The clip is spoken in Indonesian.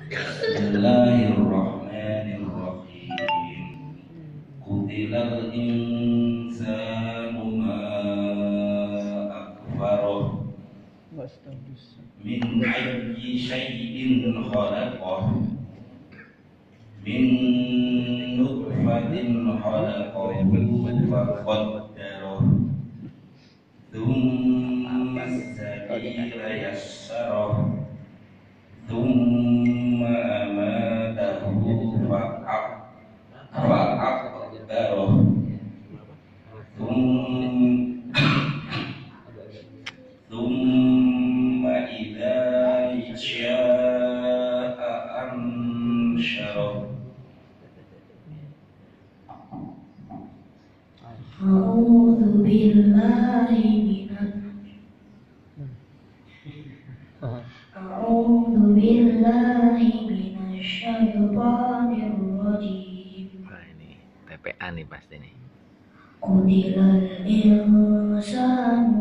Bismillahirrahmanirrahim. Qutilal insanu ma akfaroh. Min ayyi syai'in khalaqah. Min nutfatin khalaqahu faqaddaroh. Tsumma as-sabila yassarah. Tsumma amatahu fa'aqbaroh. Tsumma idza syaa ansyarah. A'udzu billahi minasyaitonir rajim. Nah, ini TPA nih pasti nih. Qutilal insanu